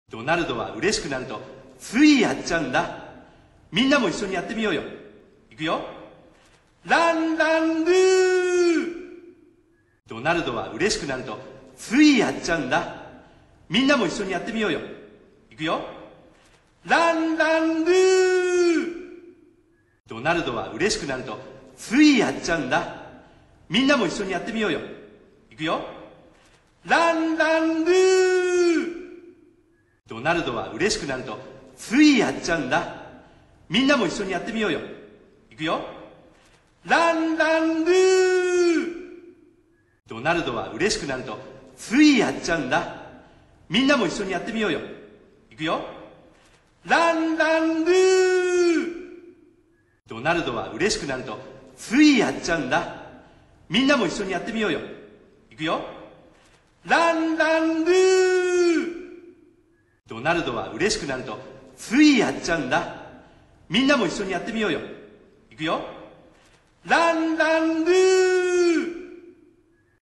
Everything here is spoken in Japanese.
ドナルドは嬉しくなるとついやっちゃうんだ。みんなも一緒にやってみようよ。いくよ。ランランルー。ドナルドは嬉しくなるとついやっちゃうんだ。みんなも一緒にやってみようよ。いくよ。ランランルー。ドナルドは嬉しくなるとついやっちゃうんだ。みんなも一緒にやってみようよ。いくよ。ランランルー。ドナルドは嬉しくなるとついやっちゃうんだ。みんなも一緒にやってみようよ。いくよ。ランランルー。ドナルドは嬉しくなるとついやっちゃうんだ。みんなも一緒にやってみようよ。いくよ。ランランルー。ドナルドは嬉しくなるとついやっちゃうんだ。みんなも一緒にやってみようよ。いくよ。ランランルー。ドナルドは嬉しくなるとついやっちゃうんだ。みんなも一緒にやってみようよ。いくよ。ランランルー。